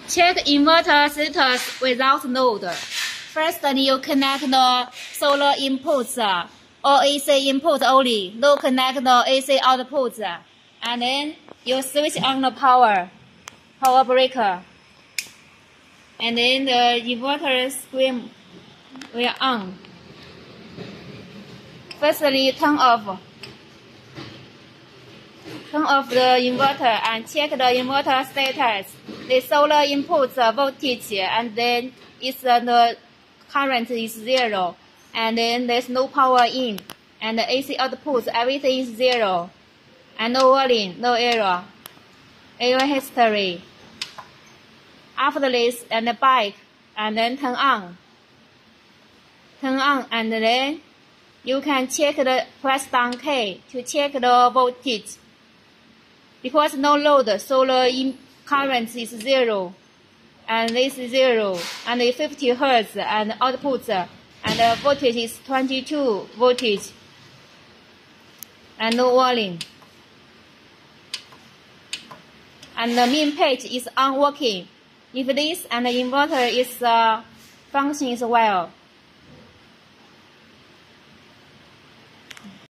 Check inverter status without load. First, you connect the solar inputs or AC input only. No connect the AC outputs. And then you switch on the power breaker. And then the inverter screen will on. Firstly, turn off the inverter and check the inverter status. The solar input voltage and then the current is 0. And then there's no power in. And the AC output, everything is 0. And no warning, no error. Error history. After this, and the back, and then turn on. And then you can check the press down key to check the voltage. Because no load, solar current is 0. And this is 0. And the 50 Hertz and output, and the voltage is 22 voltage. And no warning. And the main page is unworking. If this and the inverter is functions well,